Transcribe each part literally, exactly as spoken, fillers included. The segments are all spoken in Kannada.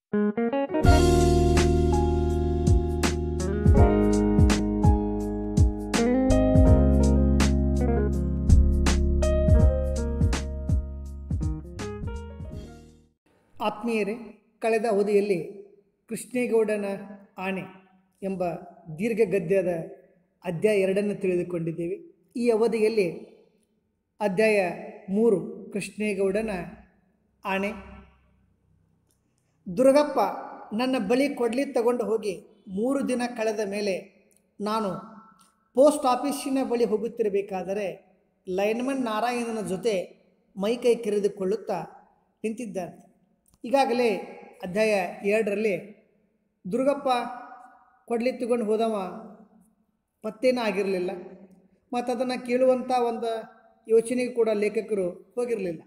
ಆತ್ಮೀಯರೇ, ಕಳೆದ ಅವಧಿಯಲ್ಲಿ ಕೃಷ್ಣೇಗೌಡನ ಆಣೆ ಎಂಬ ದೀರ್ಘ ಗದ್ಯದ ಅಧ್ಯಾಯ ಎರಡನ್ನು ತಿಳಿದುಕೊಂಡಿದ್ದೇವೆ. ಈ ಅವಧಿಯಲ್ಲಿ ಅಧ್ಯಾಯ ಮೂರು, ಕೃಷ್ಣೇಗೌಡನ ಆಣೆ. ದುರ್ಗಪ್ಪ ನನ್ನ ಬಳಿ ಕೊಡ್ಲಿ ತಗೊಂಡು ಹೋಗಿ ಮೂರು ದಿನ ಕಳೆದ ಮೇಲೆ ನಾನು ಪೋಸ್ಟ್ ಆಫೀಸಿನ ಬಳಿ ಹೋಗುತ್ತಿರಬೇಕಾದರೆ ಲೈನ್ಮನ್ ನಾರಾಯಣನ ಜೊತೆ ಮೈಕೈ ಕೆರೆದುಕೊಳ್ಳುತ್ತಾ ನಿಂತಿದ್ದಾನೆ. ಈಗಾಗಲೇ ಅಧ್ಯಾಯ ಎರಡರಲ್ಲಿ ದುರ್ಗಪ್ಪ ಕೊಡ್ಲಿ ತಗೊಂಡು ಹೋದವ ಪತ್ತೇನೂ ಆಗಿರಲಿಲ್ಲ ಮತ್ತು ಅದನ್ನು ಕೇಳುವಂಥ ಒಂದು ಯೋಚನೆಗೆ ಕೂಡ ಲೇಖಕರು ಹೋಗಿರಲಿಲ್ಲ.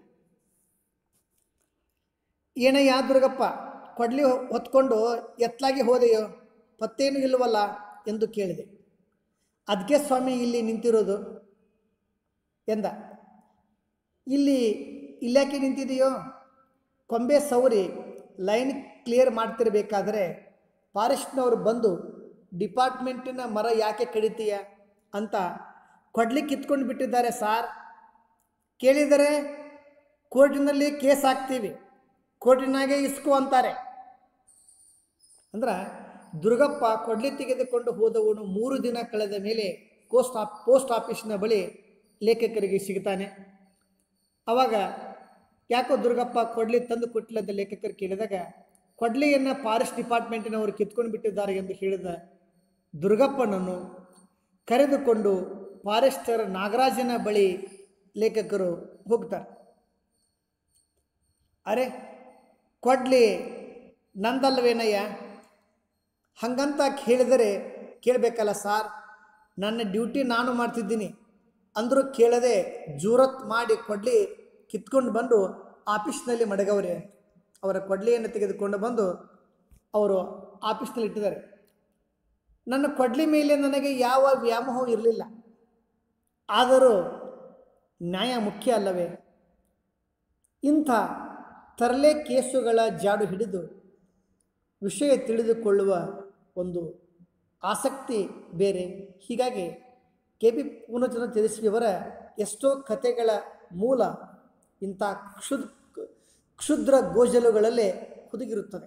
ಏನಯ್ಯ ದುರ್ಗಪ್ಪ, ಕೊಡ್ಲಿ ಹೊತ್ಕೊಂಡು ಎತ್ತಲಾಗಿ ಹೋದೆಯೋ, ಪತ್ತೇನೂ ಇಲ್ಲವಲ್ಲ ಎಂದು ಕೇಳಿದೆ. ಅದಕ್ಕೆ ಸ್ವಾಮಿ ಇಲ್ಲಿ ನಿಂತಿರೋದು ಎಂದ. ಇಲ್ಲಿ ಇಲ್ಯಾಕೆ ನಿಂತಿದೆಯೋ? ಕೊಂಬೆ ಸೌರಿ ಲೈನ್ ಕ್ಲಿಯರ್ ಮಾಡ್ತಿರ್ಬೇಕಾದ್ರೆ ಫಾರೆಸ್ಟ್ನವರು ಬಂದು ಡಿಪಾರ್ಟ್ಮೆಂಟಿನ ಮರ ಯಾಕೆ ಕಡಿತೀಯ ಅಂತ ಕೊಡ್ಲಿ ಕಿತ್ಕೊಂಡು ಬಿಟ್ಟಿದ್ದಾರೆ ಸಾರ್. ಕೇಳಿದರೆ ಕೋರ್ಟಿನಲ್ಲಿ ಕೇಸ್ ಹಾಕ್ತೀವಿ, ಕೋರ್ಟಿನಾಗೆ ಇಸ್ಕೋ ಅಂತಾರೆ. ಅಂದ್ರೆ ದುರ್ಗಪ್ಪ ಕೊಡ್ಲಿ ತೆಗೆದುಕೊಂಡು ಹೋದವನು ಮೂರು ದಿನ ಕಳೆದ ಮೇಲೆ ಪೋಸ್ಟ್ ಆಫ್ ಪೋಸ್ಟ್ ಆಫೀಸಿನ ಬಳಿ ಲೇಖಕರಿಗೆ ಸಿಗ್ತಾನೆ. ಆವಾಗ ಯಾಕೋ ದುರ್ಗಪ್ಪ ಕೊಡ್ಲಿ ತಂದು ಕೊಟ್ಟಿಲ್ಲ ಅಂತ ಲೇಖಕರು ಕೇಳಿದಾಗ ಕೊಡ್ಲಿಯನ್ನು ಫಾರೆಸ್ಟ್ ಡಿಪಾರ್ಟ್ಮೆಂಟಿನವರು ಕಿತ್ಕೊಂಡು ಬಿಟ್ಟಿದ್ದಾರೆ ಎಂದು ಹೇಳಿದ ದುರ್ಗಪ್ಪನನ್ನು ಕರೆದುಕೊಂಡು ಫಾರೆಸ್ಟರ್ ನಾಗರಾಜನ ಬಳಿ ಲೇಖಕರು ಹೋಗ್ತಾರೆ. ಅರೆ, ಕೊಡ್ಲಿ ನಂದಲ್ವೇನಯ್ಯ? ಹಾಗಂತ ಕೇಳಿದರೆ ಕೇಳಬೇಕಲ್ಲ ಸಾರ್, ನನ್ನ ಡ್ಯೂಟಿ ನಾನು ಮಾಡ್ತಿದ್ದೀನಿ ಅಂದರೂ ಕೇಳದೆ ಜೂರತ್ ಮಾಡಿ ಕೊಡ್ಲಿ ಕಿತ್ಕೊಂಡು ಬಂದು ಆಫೀಸ್ನಲ್ಲಿ ಮಡಗವ್ರೆ. ಅವರ ಕೊಡ್ಲಿಯನ್ನು ತೆಗೆದುಕೊಂಡು ಬಂದು ಅವರು ಆಫೀಸ್ನಲ್ಲಿ ಇಟ್ಟಿದ್ದಾರೆ. ನನ್ನ ಕೊಡ್ಲಿ ಮೇಲೆ ನನಗೆ ಯಾವ ವ್ಯಾಮೋಹ ಇರಲಿಲ್ಲ, ಆದರೂ ನ್ಯಾಯ ಮುಖ್ಯ ಅಲ್ಲವೇ? ಇಂಥ ತರಲೆ ಕೇಸುಗಳ ಜಾಡು ಹಿಡಿದು ವಿಷಯ ತಿಳಿದುಕೊಳ್ಳುವ ಒಂದು ಆಸಕ್ತಿ ಬೇರೆ. ಹೀಗಾಗಿ ಕೆ ಪಿ ಪೂರ್ಣಚಂದ್ರ ತೇಜಸ್ವಿಯವರ ಎಷ್ಟೋ ಕಥೆಗಳ ಮೂಲ ಇಂಥ ಕ್ಷುದ್ ಕ್ಷುದ್ರ ಗೋಜಲುಗಳಲ್ಲೇ ಹುದುಗಿರುತ್ತದೆ.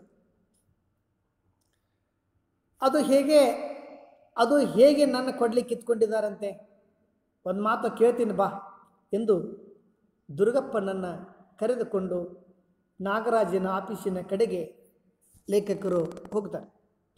ಅದು ಹೇಗೆ ಅದು ಹೇಗೆ ನನ್ನ ಕೊಡ್ಲಿ ಕಿತ್ಕೊಂಡಿದ್ದಾರಂತೆ? ಒಂದು ಮಾತು ಕೇಳ್ತೀನಿ ಬಾ ಎಂದು ದುರ್ಗಪ್ಪನನ್ನು ಕರೆದುಕೊಂಡು ನಾಗರಾಜನ ಆಫೀಸಿನ ಕಡೆಗೆ ಲೇಖಕರು ಹೋಗ್ತಾರೆ.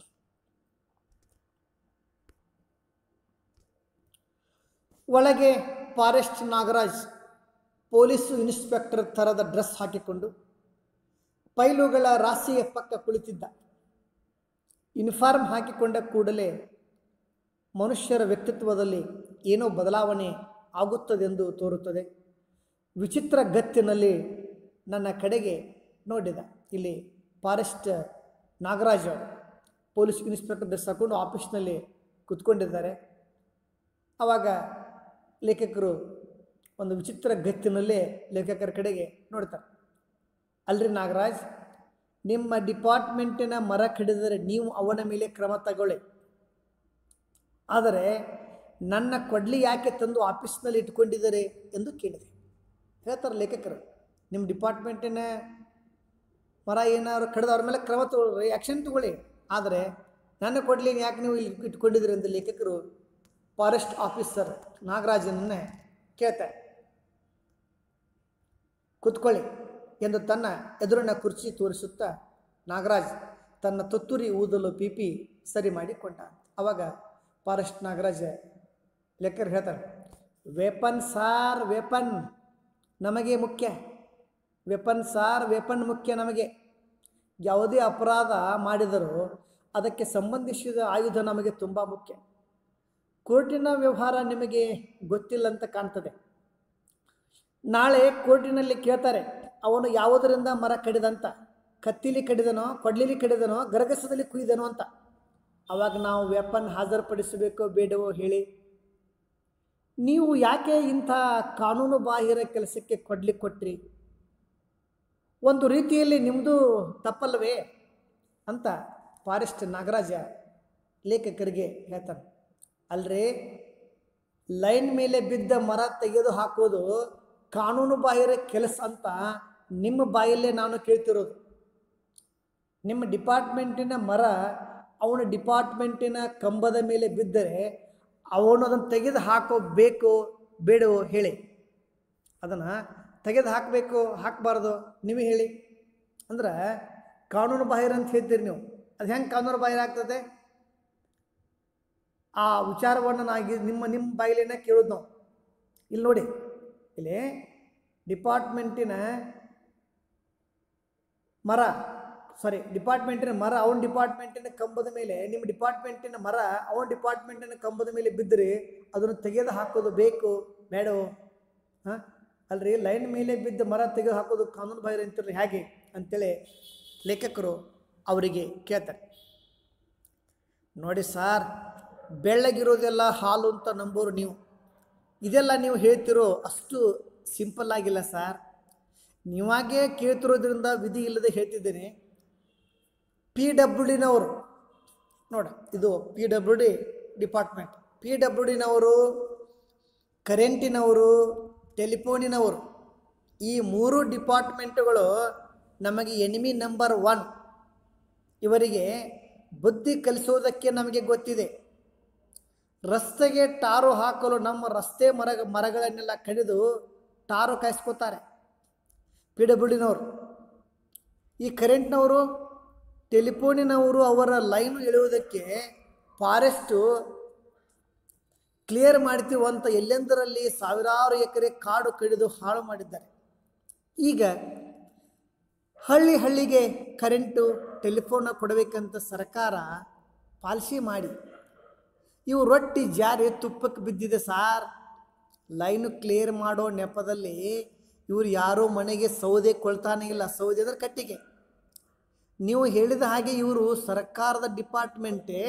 ಒಳಗೆ ಫಾರೆಸ್ಟ್ ನಾಗರಾಜ್ ಪೊಲೀಸು ಇನ್ಸ್ಪೆಕ್ಟರ್ ಥರದ ಡ್ರೆಸ್ ಹಾಕಿಕೊಂಡು ಪೈಲುಗಳ ರಾಶಿಯ ಪಕ್ಕ ಕುಳಿತಿದ್ದ. ಯೂನಿಫಾರ್ಮ್ ಹಾಕಿಕೊಂಡ ಕೂಡಲೇ ಮನುಷ್ಯರ ವ್ಯಕ್ತಿತ್ವದಲ್ಲಿ ಏನೋ ಬದಲಾವಣೆ ಆಗುತ್ತದೆಂದು ತೋರುತ್ತದೆ. ವಿಚಿತ್ರ ಗತ್ತಿನಲ್ಲಿ ನನ್ನ ಕಡೆಗೆ ನೋಡಿದ. ಇಲ್ಲಿ forest Nagaraj police inspector dress ಹಾಕೊಂಡು ಆಫೀಸ್ನಲ್ಲಿ ಕೂತ್ಕೊಂಡಿದ್ದಾರೆ. ಆವಾಗ ಲೇಖಕರು ಒಂದು ವಿಚಿತ್ರ ಗತ್ತಿನಲ್ಲೇ ಲೇಖಕರ ಕಡೆಗೆ ನೋಡ್ತಾರೆ. ಅಲ್ರಿ ನಾಗರಾಜ್, ನಿಮ್ಮ ಡಿಪಾರ್ಟ್ಮೆಂಟಿನ ಮರ ಕಡಿದರೆ ನೀವು ಅವನ ಮೇಲೆ ಕ್ರಮ ತಗೊಳ್ಳಿ, ಆದರೆ ನನ್ನ ಕೊಡ್ಲಿ ಯಾಕೆ ತಂದು ಆಫೀಸ್ನಲ್ಲಿ ಇಟ್ಕೊಂಡಿದ್ದಾರೆ ಎಂದು ಕೇಳಿದೆ. ಹೇಳ್ತಾರೆ ಲೇಖಕರು, ನಿಮ್ಮ ಡಿಪಾರ್ಟ್ಮೆಂಟಿನ ಮರ ಏನಾದ್ರು ಕಡಿದವ್ರ ಮೇಲೆ ಕ್ರಮ ತಗೊಳ್ಳಿ, ಆ್ಯಕ್ಷನ್ ತಗೊಳ್ಳಿ, ಆದರೆ ನನ್ನ ಕೊಡ್ಲಿ ಯಾಕೆ ನೀವು ಇಲ್ಲಿ ಇಟ್ಕೊಂಡಿದ್ದೀರಿ ಎಂದು ಲೇಖಕರು ಫಾರೆಸ್ಟ್ ಆಫೀಸರ್ ನಾಗರಾಜನನ್ನೇ ಕೇಳ್ತಾರೆ. ಕೂತ್ಕೊಳ್ಳಿ ಎಂದು ತನ್ನ ಎದುರಿನ ಕುರ್ಚಿ ತೋರಿಸುತ್ತಾ ನಾಗರಾಜ್ ತನ್ನ ತುತ್ತೂರಿ ಊದಲು ಪಿಪಿ ಸರಿ ಮಾಡಿಕೊಂಡ. ಆವಾಗ ಫಾರೆಸ್ಟ್ ನಾಗರಾಜ ಲೆಕ್ಕರು ಹೇಳ್ತಾರೆ, ವೆಪನ್ ಸಾರ್, ವೆಪನ್ ನಮಗೆ ಮುಖ್ಯ, ವೆಪನ್ ಸಾರ್, ವೆಪನ್ ಮುಖ್ಯ ನಮಗೆ. ಯಾವುದೇ ಅಪರಾಧ ಮಾಡಿದರೂ ಅದಕ್ಕೆ ಸಂಬಂಧಿಸಿದ ಆಯುಧ ನಮಗೆ ತುಂಬ ಮುಖ್ಯ. ಕೋರ್ಟಿನ ವ್ಯವಹಾರ ನಿಮಗೆ ಗೊತ್ತಿಲ್ಲ ಅಂತ ಕಾಣ್ತದೆ. ನಾಳೆ ಕೋರ್ಟಿನಲ್ಲಿ ಕೇಳ್ತಾರೆ, ಅವನು ಯಾವುದರಿಂದ ಮರ ಕಡಿದಂತ, ಕತ್ತಿಲಿ ಕಡಿದನೋ, ಕೊಡ್ಲಿಲಿ ಕಡಿದನೋ, ಗರಗಸದಲ್ಲಿ ಕುಯ್ದನೋ ಅಂತ. ಆವಾಗ ನಾವು ವೆಪನ್ ಹಾಜರುಪಡಿಸಬೇಕೋ ಬೇಡವೋ ಹೇಳಿ? ನೀವು ಯಾಕೆ ಇಂಥ ಕಾನೂನು ಬಾಹಿರ ಕೆಲಸಕ್ಕೆ ಕೊಡ್ಲಿಕ್ಕೆ ಕೊಟ್ರಿ? ಒಂದು ರೀತಿಯಲ್ಲಿ ನಿಮ್ಮದು ತಪ್ಪಲ್ಲವೇ? ಅಂತ ಫಾರೆಸ್ಟ್ ನಾಗರಾಜ ಲೇಖಕರಿಗೆ ಹೇಳ್ತಾನೆ. ಅಲ್ರಿ, ಲೈನ್ ಮೇಲೆ ಬಿದ್ದ ಮರ ತೆಗೆದು ಹಾಕೋದು ಕಾನೂನು ಬಾಹಿರ ಕೆಲಸ ಅಂತ ನಿಮ್ಮ ಬಾಯಲ್ಲೇ ನಾನು ಕೇಳ್ತಿರೋದು. ನಿಮ್ಮ ಡಿಪಾರ್ಟ್ಮೆಂಟಿನ ಮರ ಅವನ ಡಿಪಾರ್ಟ್ಮೆಂಟಿನ ಕಂಬದ ಮೇಲೆ ಬಿದ್ದರೆ ಅವನು ಅದನ್ನು ತೆಗೆದು ಹಾಕೋಬೇಕು ಬೇಡವೋ ಹೇಳಿ. ಅದನ್ನು ತೆಗೆದು ಹಾಕಬೇಕು ಹಾಕಬಾರ್ದು ನೀವೇ ಹೇಳಿ. ಅಂದ್ರೆ ಕಾನೂನು ಬಾಹಿರ ಅಂತ ಹೇಳ್ತೀರಿ ನೀವು. ಅದು ಹೆಂಗೆ ಕಾನೂನು ಬಾಹಿರ ಆಗ್ತದೆ? ಆ ವಿಚಾರವನ್ನು ನಾಗಿ ನಿಮ್ಮ ನಿಮ್ಮ ಬಾಯಿಲೇನ ಕೇಳೋದು ನಾವು. ಇಲ್ಲಿ ನೋಡಿ, ಇಲ್ಲಿ ಡಿಪಾರ್ಟ್ಮೆಂಟಿನ ಮರ ಸಾರಿ ಡಿಪಾರ್ಟ್ಮೆಂಟಿನ ಮರ ಅವನ ಡಿಪಾರ್ಟ್ಮೆಂಟಿನ ಕಂಬದ ಮೇಲೆ, ನಿಮ್ಮ ಡಿಪಾರ್ಟ್ಮೆಂಟಿನ ಮರ ಅವನ ಡಿಪಾರ್ಟ್ಮೆಂಟಿನ ಕಂಬದ ಮೇಲೆ ಬಿದ್ದರೆ ಅದನ್ನು ತೆಗೆದು ಹಾಕೋದು ಬೇಕು ಬೇಡವೋ? ಹಾಂ ಅಲ್ರಿ, ಲೈನ್ ಮೇಲೆ ಬಿದ್ದ ಮರ ತೆಗೆದು ಹಾಕೋದು ಕಾನೂನು ಬಾಹಿರ ಅಂತಿರಲಿ ಹೇಗೆ ಅಂತೇಳಿ ಲೇಖಕರು ಅವರಿಗೆ ಕೇಳ್ತಾರೆ. ನೋಡಿ ಸಾರ್, ಬೆಳ್ಳಗಿರೋದೆಲ್ಲ ಹಾಲು ಅಂತ ನಂಬೋರು ನೀವು. ಇದೆಲ್ಲ ನೀವು ಹೇಳ್ತಿರೋ ಅಷ್ಟು ಸಿಂಪಲ್ ಆಗಿಲ್ಲ ಸಾರ್. ನೀವಾಗೇ ಕೇಳ್ತಿರೋದ್ರಿಂದ ವಿಧಿ ಇಲ್ಲದೆ ಹೇಳ್ತಿದ್ದೇನೆ. ಪಿ ಡಬ್ಲ್ಯೂ ಡಿನವರು ನೋಡ, ಇದು P W D department. P W ಡಿನವರು, ಕರೆಂಟಿನವರು, ಟೆಲಿಫೋನಿನವರು, ಈ ಮೂರು ಡಿಪಾರ್ಟ್ಮೆಂಟುಗಳು ನಮಗೆ ಎನಿಮಿ ನಂಬರ್ ಒನ್. ಇವರಿಗೆ ಬುದ್ಧಿ ಕಲಿಸೋದಕ್ಕೆ ನಮಗೆ ಗೊತ್ತಿದೆ. ರಸ್ತೆಗೆ ಟಾರು ಹಾಕಲು ನಮ್ಮ ರಸ್ತೆ ಮರ ಮರಗಳನ್ನೆಲ್ಲ ಕಡಿದು ಟಾರು ಕಾಯಿಸ್ಕೋತಾರೆ ಪಿ ಡಬ್ಲ್ಯೂ ಡಿನವರು. ಈ ಕರೆಂಟ್ನವರು, ಟೆಲಿಫೋನಿನವರು ಅವರ ಲೈನು ಎಳೆಯುವುದಕ್ಕೆ ಫಾರೆಸ್ಟು ಕ್ಲಿಯರ್ ಮಾಡ್ತೀವಿ ಅಂತ ಎಲ್ಲೆಂದರಲ್ಲಿ ಸಾವಿರಾರು ಎಕರೆ ಕಾಡು ಕಡಿದು ಹಾಳು ಮಾಡಿದ್ದಾರೆ. ಈಗ ಹಳ್ಳಿ ಹಳ್ಳಿಗೆ ಕರೆಂಟು ಟೆಲಿಫೋನ ಕೊಡಬೇಕಂತ ಸರ್ಕಾರ ಪಾಲಿಸಿ ಮಾಡಿ ಇವು ರೊಟ್ಟಿ ಜಾರಿ ತುಪ್ಪಕ್ಕೆ ಬಿದ್ದಿದೆ ಸಾರ್. ಲೈನು ಕ್ಲಿಯರ್ ಮಾಡೋ ನೆಪದಲ್ಲಿ ಇವರು ಯಾರೋ ಮನೆಗೆ ಸೌದೆ ಕೊಳ್ತಾನೆ ಇಲ್ಲ. ಸೌದೆ ಅಂದರೆ ಕಟ್ಟಿಗೆ. ನೀವು ಹೇಳಿದ ಹಾಗೆ ಇವರು ಸರ್ಕಾರದ ಡಿಪಾರ್ಟ್ಮೆಂಟೇ,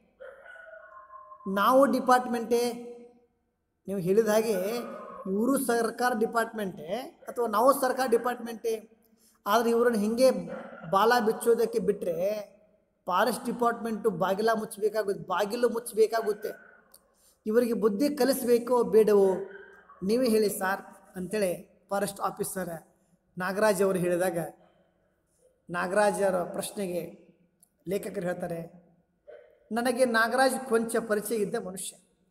ನಾವು ಡಿಪಾರ್ಟ್ಮೆಂಟೇ. ನೀವು ಹೇಳಿದ ಹಾಗೆ ಇವರು ಸರ್ಕಾರ ಡಿಪಾರ್ಟ್ಮೆಂಟೇ ಅಥವಾ ನಾವು ಸರ್ಕಾರ ಡಿಪಾರ್ಟ್ಮೆಂಟೇ. ಆದರೆ ಇವರನ್ನು ಹೀಗೆ ಬಾಲ ಬಿಚ್ಚೋದಕ್ಕೆ ಬಿಟ್ಟರೆ ಫಾರೆಸ್ಟ್ ಡಿಪಾರ್ಟ್ಮೆಂಟು ಬಾಗಿಲ ಮುಚ್ಚಬೇಕಾಗುತ್ತೆ, ಬಾಗಿಲು ಮುಚ್ಚಬೇಕಾಗುತ್ತೆ. ಇವರಿಗೆ ಬುದ್ಧಿ ಕಲಿಸಬೇಕೋ ಬೇಡವೋ ನೀವೇ ಹೇಳಿ ಸಾರ್ ಅಂಥೇಳಿ ಫಾರೆಸ್ಟ್ ಆಫೀಸರ್ ನಾಗರಾಜ್ ಅವರು ಹೇಳಿದಾಗ, ನಾಗರಾಜರ ಪ್ರಶ್ನೆಗೆ ಲೇಖಕರು ಹೇಳ್ತಾರೆ, ನನಗೆ ನಾಗರಾಜ್ ಕೊಂಚ ಪರಿಚಯ ಇದ್ದ ಮನುಷ್ಯ.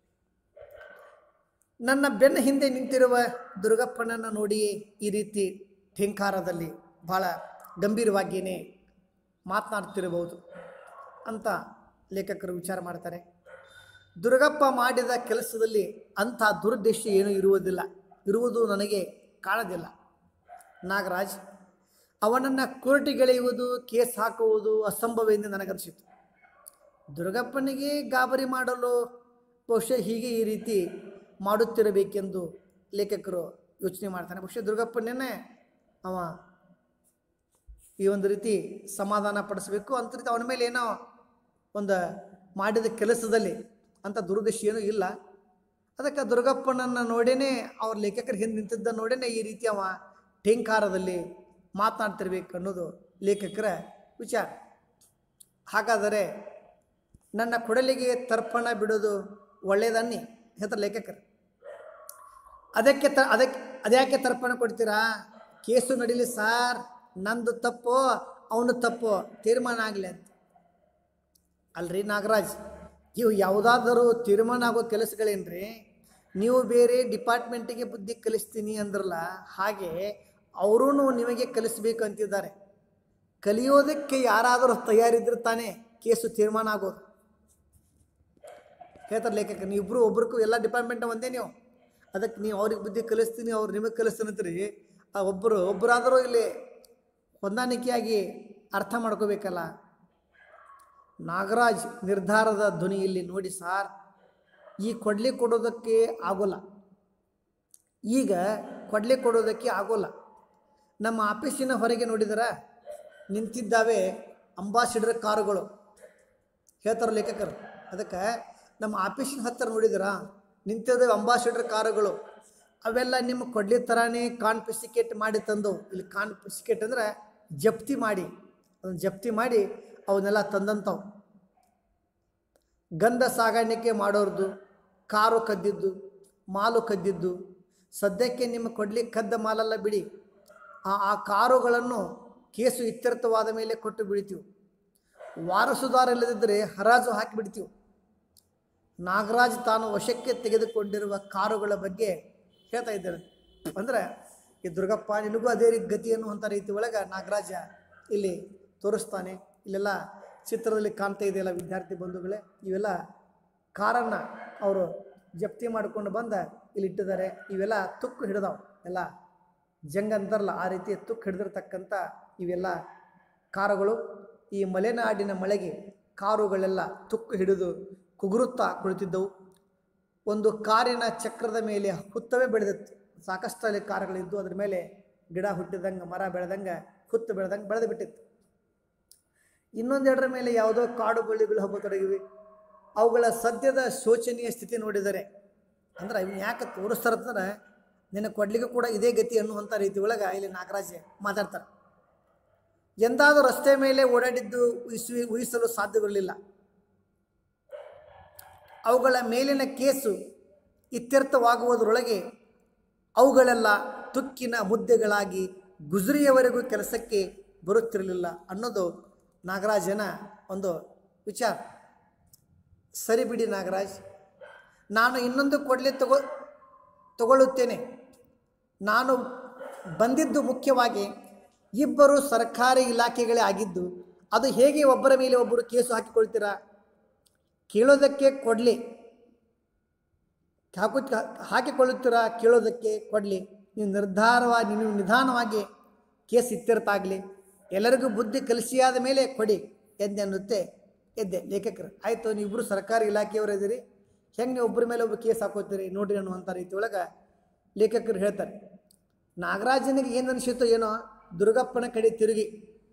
ನನ್ನ ಬೆನ್ನ ಹಿಂದೆ ನಿಂತಿರುವ ದುರ್ಗಪ್ಪನನ್ನು ನೋಡಿ ಈ ರೀತಿ ಠೇಂಕಾರದಲ್ಲಿ ಭಾಳ ಗಂಭೀರವಾಗಿಯೇ ಮಾತನಾಡ್ತಿರಬಹುದು ಅಂತ ಲೇಖಕರು ವಿಚಾರ ಮಾಡ್ತಾರೆ. ದುರ್ಗಪ್ಪ ಮಾಡಿದ ಕೆಲಸದಲ್ಲಿ ಅಂಥ ದುರುದ್ದೇಶ ಏನೂ ಇರುವುದಿಲ್ಲ, ಇರುವುದು ನನಗೆ ಕಾಣದಿಲ್ಲ. ನಾಗರಾಜ್ ಅವನನ್ನು ಕೋರ್ಟಿಗೆಳೆಯುವುದು, ಕೇಸ್ ಹಾಕುವುದು ಅಸಂಭವ ಎಂದು ನನಗನಿಸಿತು. ದುರ್ಗಪ್ಪನಿಗೆ ಗಾಬರಿ ಮಾಡಲು ಬಹುಶಃ ಹೀಗೆ ಈ ರೀತಿ ಮಾಡುತ್ತಿರಬೇಕೆಂದು ಲೇಖಕರು ಯೋಚನೆ ಮಾಡ್ತಾನೆ. ಬಹುಶಃ ದುರ್ಗಪ್ಪನೇ ಅವ ಈ ಒಂದು ರೀತಿ ಸಮಾಧಾನ ಪಡಿಸಬೇಕು ಅಂತ ರೀತಿ ಅವನ ಮೇಲೆ ಏನೋ ಒಂದು ಮಾಡಿದ ಕೆಲಸದಲ್ಲಿ ಅಂಥ ದುರುದ್ದೇಶ ಏನೂ ಇಲ್ಲ. ಅದಕ್ಕೆ ದುರ್ಗಪ್ಪನನ್ನು ನೋಡೇನೆ ಅವ್ರ ಲೇಖಕರ ಹಿಂದೆ ನಿಂತಿದ್ದ ನೋಡೇನೆ ಈ ರೀತಿ ಅವ ಠೇಂಕಾರದಲ್ಲಿ ಮಾತನಾಡ್ತಿರ್ಬೇಕು ಅನ್ನೋದು ಲೇಖಕರ ವಿಚಾರ. ಹಾಗಾದರೆ ನನ್ನ ಕೊಡಲಿಗೆ ತರ್ಪಣ ಬಿಡೋದು ಒಳ್ಳೆಯದನ್ನಿ ಹೇಳ್ತಾರೆ ಲೇಖಕರು. ಅದಕ್ಕೆ ತ ಅದಕ್ಕೆ ಅದ್ಯಾಕೆ ತರ್ಪಣ ಕೊಡ್ತೀರಾ? ಕೇಸು ನಡೀಲಿ ಸಾರ್, ನಂದು ತಪ್ಪೋ ಅವನು ತಪ್ಪೋ ತೀರ್ಮಾನ ಆಗಲಿ ಅಂತ. ಅಲ್ರಿ ನಾಗರಾಜ್, ಇವು ಯಾವುದಾದರೂ ತೀರ್ಮಾನ ಆಗೋ ಕೆಲಸಗಳೇನ್ರಿ? ನೀವು ಬೇರೆ ಡಿಪಾರ್ಟ್ಮೆಂಟಿಗೆ ಬುದ್ಧಿ ಕಲಿಸ್ತೀನಿ ಅಂದ್ರಲ್ಲ, ಹಾಗೆ ಅವರೂ ನಿಮಗೆ ಕಲಿಸ್ಬೇಕು ಅಂತಿದ್ದಾರೆ. ಕಲಿಯೋದಕ್ಕೆ ಯಾರಾದರೂ ತಯಾರಿದ್ರೆ ತಾನೇ ಕೇಸು ತೀರ್ಮಾನ ಆಗೋದು ಹೇಳ್ತಾರೆ ಲೇಖಕ. ನೀವಿಬ್ಬರು ಒಬ್ರಿಗೂ ಎಲ್ಲ ಡಿಪಾರ್ಟ್ಮೆಂಟ್ ಒಂದೇ ನೀವು, ಅದಕ್ಕೆ ನೀವು ಅವ್ರಿಗೆ ಬುದ್ಧಿ ಕಲಿಸ್ತೀನಿ ಅವ್ರು ನಿಮಗೆ ಕಲಿಸ್ತೀನಂತ್ರಿ. ಆ ಒಬ್ಬರು ಒಬ್ಬರಾದರೂ ಇಲ್ಲಿ ಹೊಂದಾಣಿಕೆಯಾಗಿ ಅರ್ಥ ಮಾಡ್ಕೋಬೇಕಲ್ಲ. ನಾಗರಾಜ್ ನಿರ್ಧಾರದ ಧ್ವನಿಯಲ್ಲಿ ನೋಡಿ ಸಾರ್, ಈ ಕೊಡ್ಲಿ ಕೊಡೋದಕ್ಕೆ ಆಗೋಲ್ಲ, ಈಗ ಕೊಡ್ಲಿ ಕೊಡೋದಕ್ಕೆ ಆಗೋಲ್ಲ. ನಮ್ಮ ಆಫೀಸಿನ ಹೊರಗೆ ನೋಡಿದರೆ ನಿಂತಿದ್ದಾವೆ ಅಂಬಾಸಿಡರ್ ಕಾರುಗಳು ಹೇಳ್ತಾರೆ ಲೇಖಕರು. ಅದಕ್ಕೆ ನಮ್ಮ ಆಫೀಸಿನ ಹತ್ತಿರ ನೋಡಿದಿರಾ ನಿಂತಿದ್ದಾವೆ ಅಂಬಾಸಿಡರ್ ಕಾರುಗಳು. ಅವೆಲ್ಲ ನಿಮ್ಮ ಕೊಡ್ಲಿ ಥರನೇ ಕಾನ್ಫಿಸಿಕೇಟ್ ಮಾಡಿ ತಂದು, ಇಲ್ಲಿ ಕಾನ್ಫಿಸಿಕೇಟ್ ಅಂದರೆ ಜಪ್ತಿ ಮಾಡಿ, ಅದನ್ನು ಜಪ್ತಿ ಮಾಡಿ ಅವನ್ನೆಲ್ಲ ತಂದಂಥವು. ಗಂಧ ಸಾಗಾಣಿಕೆ ಮಾಡೋರ್ದು, ಕಾರು ಕದ್ದಿದ್ದು, ಮಾಲು ಕದ್ದಿದ್ದು, ಸದ್ಯಕ್ಕೆ ನಿಮ್ಮ ಕೊಡ್ಲಿಕ್ಕೆ ಕದ್ದ ಮಾಲೆಲ್ಲ ಬಿಡಿ, ಆ ಆ ಕಾರುಗಳನ್ನು ಕೇಸು ಇತ್ಯರ್ಥವಾದ ಮೇಲೆ ಕೊಟ್ಟು ಬಿಡ್ತೀವಿ. ವಾರಸುದಾರ ಇಲ್ಲದಿದ್ದರೆ ಹರಾಜು ಹಾಕಿಬಿಡ್ತೀವಿ. ನಾಗರಾಜ್ ತಾನು ವಶಕ್ಕೆ ತೆಗೆದುಕೊಂಡಿರುವ ಕಾರುಗಳ ಬಗ್ಗೆ ಹೇಳ್ತಾ ಇದ್ದಾರೆ. ಅಂದರೆ ಈ ದುರ್ಗಪ್ಪ ನಿನಗೂ ಅದೇ ರೀತಿ ಗತಿ ಅನ್ನುವಂಥ ರೀತಿ ಒಳಗೆ ನಾಗರಾಜ ಇಲ್ಲಿ ತೋರಿಸ್ತಾನೆ. ಇಲ್ಲೆಲ್ಲ ಚಿತ್ರದಲ್ಲಿ ಕಾಣ್ತಾ ಇದೆಯಲ್ಲ ವಿದ್ಯಾರ್ಥಿ ಬಂಧುಗಳೇ, ಇವೆಲ್ಲ ಕಾರನ್ನು ಅವರು ಜಪ್ತಿ ಮಾಡಿಕೊಂಡು ಬಂದ ಇಲ್ಲಿ ಇಟ್ಟಿದ್ದಾರೆ. ಇವೆಲ್ಲ ತುಕ್ಕು ಹಿಡಿದವು, ಎಲ್ಲ ಜಂಗ ಅಂತಾರಲ್ಲ ಆ ರೀತಿ ತುಕ್ಕು ಹಿಡಿದಿರ್ತಕ್ಕಂಥ ಇವೆಲ್ಲ ಕಾರುಗಳು. ಈ ಮಲೆನಾಡಿನ ಮಳೆಗೆ ಕಾರುಗಳೆಲ್ಲ ತುಕ್ಕು ಹಿಡಿದು ಕುಗುರುತ್ತಾ ಕುಳಿತಿದ್ದವು. ಒಂದು ಕಾರಿನ ಚಕ್ರದ ಮೇಲೆ ಹುತ್ತವೇ ಬೆಳೆದಿತ್ತು. ಸಾಕಷ್ಟಲ್ಲಿ ಕಾರುಗಳಿದ್ದು ಅದ್ರ ಮೇಲೆ ಗಿಡ ಹುಟ್ಟಿದಂಗೆ, ಮರ ಬೆಳೆದಂಗೆ, ಹುತ್ತು ಬೆಳೆದಂಗೆ ಬೆಳೆದು ಬಿಟ್ಟಿತ್ತು. ಇನ್ನೊಂದೆರಡರ ಮೇಲೆ ಯಾವುದೋ ಕಾಡು ಬಳ್ಳಿಗಳು ಹೋಗತೊಡಗಿವೆ. ಅವುಗಳ ಸದ್ಯದ ಶೋಚನೀಯ ಸ್ಥಿತಿ ನೋಡಿದರೆ ಅಂದ್ರೆ ಇವ್ನು ಯಾಕೆ ತೋರಿಸ್ತಾರಂದ್ರೆ ನಿನ್ನ ಕೊಡ್ಲಿಕ್ಕೆ ಕೂಡ ಇದೇ ಗತಿ ಅನ್ನುವಂಥ ರೀತಿ ಒಳಗೆ ಇಲ್ಲಿ ನಾಗರಾಜ ಮಾತಾಡ್ತಾರೆ. ಎಂದಾದರೂ ರಸ್ತೆ ಮೇಲೆ ಓಡಾಡಿದ್ದು ಉಯಿಸಿ ಉಯಿಸಲು ಸಾಧ್ಯವಿರಲಿಲ್ಲ. ಅವುಗಳ ಮೇಲಿನ ಕೇಸು ಇತ್ಯರ್ಥವಾಗುವುದರೊಳಗೆ ಅವುಗಳೆಲ್ಲ ತುಕ್ಕಿನ ಮುದ್ದೆಗಳಾಗಿ ಗುಜರಿಯವರೆಗೂ ಕೆಲಸಕ್ಕೆ ಬರುತ್ತಿರಲಿಲ್ಲ ಅನ್ನೋದು ನಾಗರಾಜನ ಒಂದು ವಿಚಾರ. ಸರಿ ಬಿಡಿ ನಾಗರಾಜ್, ನಾನು ಇನ್ನೊಂದು ಕೊಡಲಿ ತಗೋ ತಗೊಳ್ಳುತ್ತೇನೆ. ನಾನು ಬಂದಿದ್ದು ಮುಖ್ಯವಾಗಿ ಇಬ್ಬರು ಸರ್ಕಾರಿ ಇಲಾಖೆಗಳೇ ಆಗಿದ್ದು, ಅದು ಹೇಗೆ ಒಬ್ಬರ ಮೇಲೆ ಒಬ್ಬರು ಕೇಸು ಹಾಕಿಕೊಳ್ತೀರಾ? ಕೇಳೋದಕ್ಕೆ ಕೊಡಲಿ, ಹಾಕು ಹಾಕಿಕೊಳ್ಳುತ್ತೀರಾ ಕೇಳೋದಕ್ಕೆ ಕೊಡಲಿ. ನೀವು ನಿರ್ಧಾರವಾಗಿ ನೀವು ನಿಧಾನವಾಗಿ ಕೇಸ್ ಇತ್ಯರ್ಥ ಆಗಲಿ, ಎಲ್ಲರಿಗೂ ಬುದ್ಧಿ ಕಲಿಸಿಯಾದ ಮೇಲೆ ಕೊಡಿ ಎಂದೆನ್ನುತ್ತೆ ಎದ್ದೆ ಲೇಖಕರು. ಆಯಿತು, ನೀವಿಬ್ಬರು ಸರ್ಕಾರಿ ಇಲಾಖೆಯವರು ಇದ್ದೀರಿ, ಹೆಂಗೆ ನೀವು ಒಬ್ಬರ ಮೇಲೆ ಒಬ್ಬರು ಕೇಸ್ ಹಾಕೋತೀರಿ ನೋಡ್ರಿ ಅನ್ನುವಂಥ ರೀತಿ ಒಳಗೆ ಲೇಖಕರು ಹೇಳ್ತಾರೆ. ನಾಗರಾಜನಿಗೆ ಏನು ಅನಿಸಿತೋ ಏನೋ, ದುರ್ಗಪ್ಪನ ಕಡೆ ತಿರುಗಿ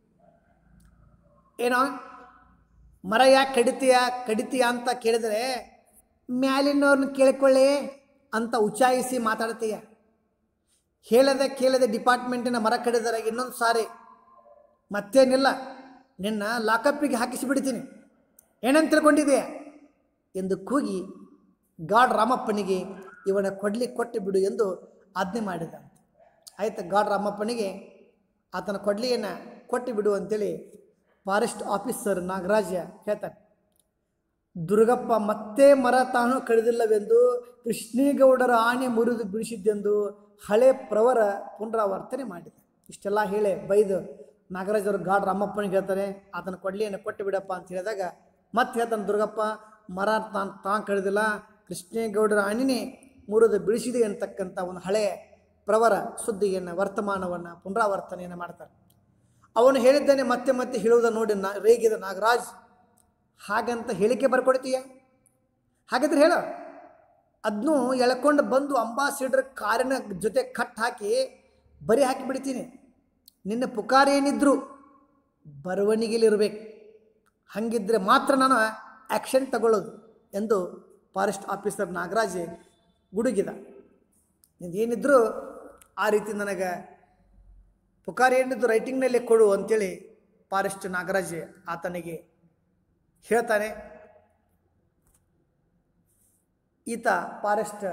ಏನೋ ಮರ ಯಾಕೆ ಕಡಿತೀಯ ಕಡಿತೀಯ ಅಂತ ಕೇಳಿದರೆ ಮ್ಯಾಲಿನವ್ರನ್ನ ಕೇಳಿಕೊಳ್ಳಿ ಅಂತ ಉಚ್ಚಾಯಿಸಿ ಮಾತಾಡ್ತೀಯ. ಹೇಳದೆ ಕೇಳದೆ ಡಿಪಾರ್ಟ್ಮೆಂಟಿನ ಮರ ಕಡಿದರೆ ಇನ್ನೊಂದು ಸಾರಿ ಮತ್ತೇನಿಲ್ಲ, ನಿನ್ನ ಲಾಕಪ್ಪಿಗೆ ಹಾಕಿಸಿಬಿಡ್ತೀನಿ, ಏನಂತ ತಿಳ್ಕೊಂಡಿದೆಯಾ ಎಂದು ಕೂಗಿ ಗಾಡ್ ರಾಮಪ್ಪನಿಗೆ ಇವನ ಕೊಡ್ಲಿ ಕೊಟ್ಟು ಬಿಡು ಎಂದು ಆಜ್ಞೆ ಮಾಡಿದ. ಆಯ್ತು, ಗಾಡ್ ರಾಮಪ್ಪನಿಗೆ ಆತನ ಕೊಡ್ಲಿಯನ್ನು ಕೊಟ್ಟು ಬಿಡು ಅಂತೇಳಿ ಫಾರೆಸ್ಟ್ ಆಫೀಸರ್ ನಾಗರಾಜ ಹೇಳ್ತಾನೆ. ದುರ್ಗಪ್ಪ ಮತ್ತೆ ಮರ ತಾನು ಕಡಿದಿಲ್ಲವೆಂದು ಕೃಷ್ಣೇಗೌಡರ ಆಣೆ ಮುರಿದು ಬಿಡಿಸಿದ್ದೆಂದು ಹಳೆ ಪ್ರವರ ಪುನರಾವರ್ತನೆ ಮಾಡಿದ. ಇಷ್ಟೆಲ್ಲ ಹೇಳಿ ಬೈದು ನಾಗರಾಜವರು ಗಾಡ್ ರಾಮಪ್ಪನಿಗೆ ಹೇಳ್ತಾರೆ, ಆತನ ಕೊಡ್ಲಿಯನ್ನು ಕೊಟ್ಟು ಬಿಡಪ್ಪ ಅಂತ ಹೇಳಿದಾಗ ಮತ್ತೆ ಹೇಳ್ತಾನೆ, ದುರ್ಗಪ್ಪ ಮರ ತಾನು ತಾನು ಕಡಿದಿಲ್ಲ, ಕೃಷ್ಣೇಗೌಡರ ಆಣಿನೇ ಮುರಿದು ಬಿಡಿಸಿದೆ ಅಂತಕ್ಕಂಥ ಒಂದು ಹಳೆಯ ಪ್ರವರ ಸುದ್ದಿಯನ್ನು ವರ್ತಮಾನವನ್ನು ಪುನರಾವರ್ತನೆಯನ್ನು ಮಾಡ್ತಾರೆ. ಅವನು ಹೇಳಿದ್ದಾನೆ ಮತ್ತೆ ಮತ್ತೆ ಹೇಳುವುದನ್ನು ನೋಡಿ ನಾ ರೇಗಿದ ನಾಗರಾಜ್, ಹಾಗಂತ ಹೇಳಿಕೆ ಬರ್ಕೊಡ್ತೀಯ? ಹಾಗಿದ್ರೆ ಹೇಳ, ಅದನ್ನು ಎಳ್ಕೊಂಡು ಬಂದು ಅಂಬಾಸಿಡರ್ ಕಾರಿನ ಜೊತೆ ಕಟ್ ಹಾಕಿ ಬರಿ ಹಾಕಿ ಬಿಡ್ತೀನಿ. ನಿನ್ನ ಪುಕಾರ ಏನಿದ್ರು ಬರವಣಿಗೆಲಿರ್ಬೇಕು, ಹಾಗಿದ್ರೆ ಮಾತ್ರ ನಾನು ಆ್ಯಕ್ಷನ್ ತಗೊಳ್ಳೋದು ಎಂದು ಫಾರೆಸ್ಟ್ ಆಫೀಸರ್ ನಾಗರಾಜ್ ಗುಡುಗಿದ. ಏನಿದ್ರು ಆ ರೀತಿ ನನಗೆ ಪುಕಾರ ಏನಿದ್ರು ರೈಟಿಂಗ್ನಲ್ಲೇ ಕೊಡು ಅಂತೇಳಿ ಫಾರೆಸ್ಟ್ ನಾಗರಾಜ್ ಆತನಿಗೆ ಹೇಳ್ತಾನೆ. ಈತ ಫಾರೆಸ್ಟ್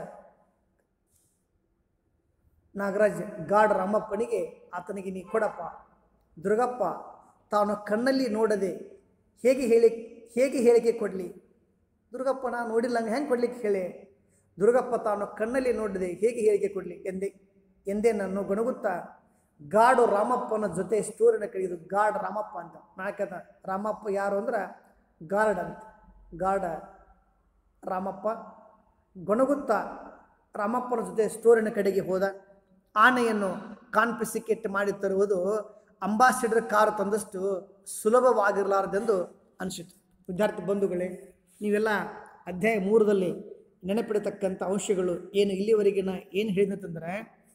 ನಾಗರಾಜ್ ಗಾಡ್ ರಾಮಪ್ಪನಿಗೆ ಆತನಿಗೆ ನೀ ಕೊಡಪ್ಪ, ದುರ್ಗಪ್ಪ ತಾನು ಕಣ್ಣಲ್ಲಿ ನೋಡದೆ ಹೇಗೆ ಹೇಳಿ ಹೇಗೆ ಹೇಳಿಕೆ ಕೊಡಲಿ? ದುರ್ಗಪ್ಪ ನಾನು ನೋಡಿಲ್ಲ, ಹಂಗೆ ಹೆಂಗೆ ಕೊಡ್ಲಿಕ್ಕೆ ಹೇಳಿ? ದುರ್ಗಪ್ಪ ತಾನು ಕಣ್ಣಲ್ಲಿ ನೋಡದೆ ಹೇಗೆ ಹೇಳಿಕೆ ಕೊಡಲಿ ಎಂದೇ ಎಂದೇ ನಾನು ಗೊಣಗುತ್ತಾ ಗಾಡು ರಾಮಪ್ಪನ ಜೊತೆ ಸ್ಟೋರಿನ ಕಳೆಯುವುದು. ಗಾಡ್ ರಾಮಪ್ಪ ಅಂತ ನಾಲ್ಕದ ರಾಮಪ್ಪ ಯಾರು ಅಂದ್ರೆ ಗಾರ್ಡ್ ಅಂತ, ಗಾರ್ಡ ರಾಮಪ್ಪ ಗೊಣಗುತ್ತಾ ರಾಮಪ್ಪನ ಜೊತೆ ಸ್ಟೋರಿನ ಕಡೆಗೆ ಹೋದ. ಆನೆಯನ್ನು ಕಾನ್ಫಿಸಿಕೇಟ್ ಮಾಡಿ ತರುವುದು ಅಂಬಾಸಿಡರ್ ಕಾರು ತಂದಷ್ಟು ಸುಲಭವಾಗಿರಲಾರದೆಂದು ಅನಿಸಿತು. ವಿದ್ಯಾರ್ಥಿ ಬಂಧುಗಳೇ, ನೀವೆಲ್ಲ ಅಧ್ಯಾಯ ಮೂರರಲ್ಲಿ ನೆನಪಿಡತಕ್ಕಂಥ ಅಂಶಗಳು ಏನು ಇಲ್ಲಿವರೆಗಿನ ಏನು ಹೇಳಿದಂತಂದರೆ,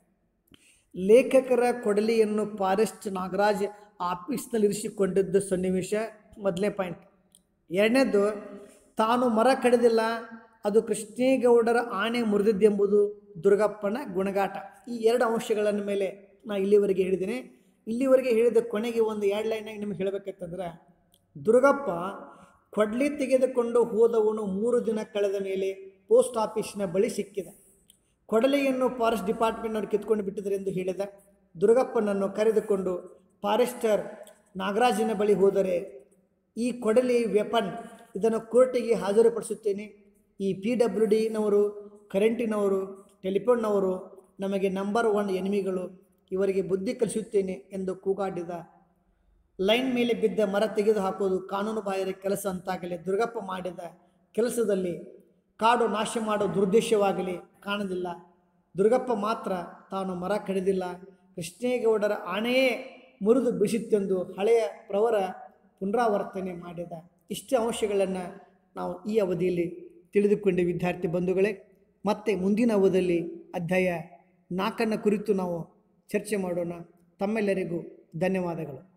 ಲೇಖಕರ ಕೊಡಲಿಯನ್ನು ಫಾರೆಸ್ಟ್ ನಾಗರಾಜ್ ಆಫೀಸ್ನಲ್ಲಿ ಇರಿಸಿಕೊಂಡಿದ್ದ ಸನ್ನಿವೇಶ ಮೊದಲನೇ ಪಾಯಿಂಟ್. ಎರಡನೇದು, ತಾನು ಮರ ಕಡಿದಿಲ್ಲ, ಅದು ಕೃಷ್ಣೇಗೌಡರ ಆಣೆ ಮುರಿದಿದ್ದೆಂಬುದು ದುರ್ಗಪ್ಪನ ಗುಣಗಾಟ. ಈ ಎರಡು ಅಂಶಗಳ ಮೇಲೆ ನಾನು ಇಲ್ಲಿವರೆಗೆ ಹೇಳಿದ್ದೇನೆ. ಇಲ್ಲಿವರೆಗೆ ಹೇಳಿದ ಕೊನೆಗೆ ಒಂದು ಎರಡು ಲೈನಾಗಿ ನಿಮಗೆ ಹೇಳಬೇಕಂತಂದ್ರೆ, ದುರ್ಗಪ್ಪ ಕೊಡ್ಲಿ ತೆಗೆದುಕೊಂಡು ಹೋದವನು ಮೂರು ದಿನ ಕಳೆದ ಮೇಲೆ ಪೋಸ್ಟ್ ಆಫೀಸಿನ ಬಳಿ ಸಿಕ್ಕಿದ. ಕೊಡಲಿಯನ್ನು ಫಾರೆಸ್ಟ್ ಡಿಪಾರ್ಟ್ಮೆಂಟ್ನವರು ಕಿತ್ಕೊಂಡು ಬಿಟ್ಟಿದ್ದಾರೆ ಎಂದು ಹೇಳಿದ. ದುರ್ಗಪ್ಪನನ್ನು ಕರೆದುಕೊಂಡು ಫಾರೆಸ್ಟರ್ ನಾಗರಾಜನ ಬಳಿ ಹೋದರೆ, ಈ ಕೊಡಲಿ ವೆಪನ್ ಇದನ್ನು ಕೋರ್ಟಿಗೆ ಹಾಜರುಪಡಿಸುತ್ತೇನೆ. ಈ ಪಿ ಡಬ್ಲ್ಯೂ ಡಿನವರು, ಕರೆಂಟಿನವರು, ಟೆಲಿಫೋನ್ನವರು ನಮಗೆ ನಂಬರ್ ಒನ್ ಎನಿಮಿಗಳು. ಇವರಿಗೆ ಬುದ್ಧಿ ಕಲಿಸುತ್ತೇನೆ ಎಂದು ಕೂಗಾಡಿದ. ಲೈನ್ ಮೇಲೆ ಬಿದ್ದ ಮರ ತೆಗೆದು ಹಾಕೋದು ಕಾನೂನು ಬಾಹಿರ ಕೆಲಸ ಅಂತಾಗಲಿ ದುರ್ಗಪ್ಪ ಮಾಡಿದ ಕೆಲಸದಲ್ಲಿ ಕಾಡು ನಾಶ ಮಾಡೋ ದುರ್ದೇಶವಾಗಲಿ ಕಾಣಲಿಲ್ಲ. ದುರ್ಗಪ್ಪ ಮಾತ್ರ ತಾನು ಮರ ಕಡಿದಿಲ್ಲ, ಕೃಷ್ಣೇಗೌಡರ ಆಣೆಯೇ ಮುರಿದು ಬಿಸಿತ್ತೆಂದು ಹಳೆಯ ಪ್ರವರ ಪುನರಾವರ್ತನೆ ಮಾಡಿದ. ಇಷ್ಟು ಅಂಶಗಳನ್ನು ನಾವು ಈ ಅವಧಿಯಲ್ಲಿ ತಿಳಿದುಕೊಂಡ ವಿದ್ಯಾರ್ಥಿ ಬಂಧುಗಳೇ. ಮತ್ತೆ ಮುಂದಿನ ಅವಧಿಯಲ್ಲಿ ಅಧ್ಯಾಯ ನಾಲ್ಕನ್ನು ಕುರಿತು ನಾವು ಚರ್ಚೆ ಮಾಡೋಣ. ತಮ್ಮೆಲ್ಲರಿಗೂ ಧನ್ಯವಾದಗಳು.